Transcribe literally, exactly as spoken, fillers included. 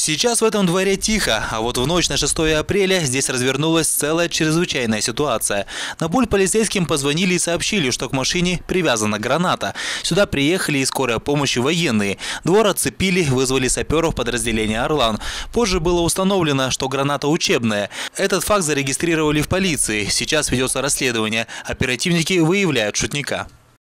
Сейчас в этом дворе тихо, а вот в ночь на шестое апреля здесь развернулась целая чрезвычайная ситуация. На пульт полицейским позвонили и сообщили, что к машине привязана граната. Сюда приехали из скорой помощи военные. Двор оцепили, вызвали саперов подразделения «Орлан». Позже было установлено, что граната учебная. Этот факт зарегистрировали в полиции. Сейчас ведется расследование. Оперативники выявляют шутника.